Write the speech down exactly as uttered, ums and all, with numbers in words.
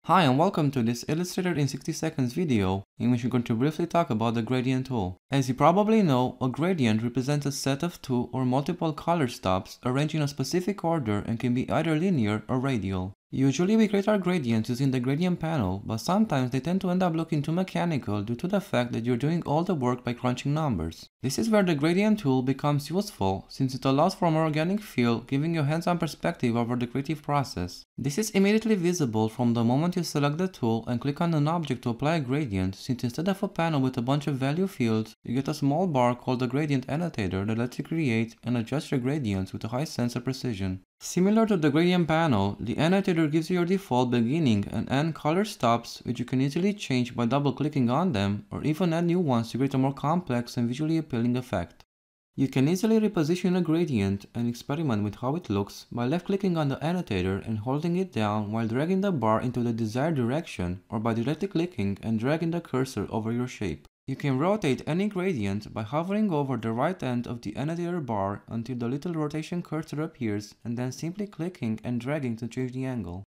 Hi and welcome to this Illustrator in sixty seconds video, in which we're going to briefly talk about the gradient tool. As you probably know, a gradient represents a set of two or multiple color stops arranged in a specific order and can be either linear or radial. Usually we create our gradients using the gradient panel, but sometimes they tend to end up looking too mechanical due to the fact that you're doing all the work by crunching numbers. This is where the gradient tool becomes useful, since it allows for a more organic feel, giving you a hands-on perspective over the creative process. This is immediately visible from the moment you select the tool and click on an object to apply a gradient, since instead of a panel with a bunch of value fields, you get a small bar called the gradient annotator that lets you create and adjust your gradients with a high sense of precision. Similar to the gradient panel, the annotator gives you your default beginning and end color stops, which you can easily change by double-clicking on them, or even add new ones to create a more complex and visually appealing effect. You can easily reposition a gradient and experiment with how it looks by left-clicking on the annotator and holding it down while dragging the bar into the desired direction, or by directly clicking and dragging the cursor over your shape. You can rotate any gradient by hovering over the right end of the annotator bar until the little rotation cursor appears, and then simply clicking and dragging to change the angle.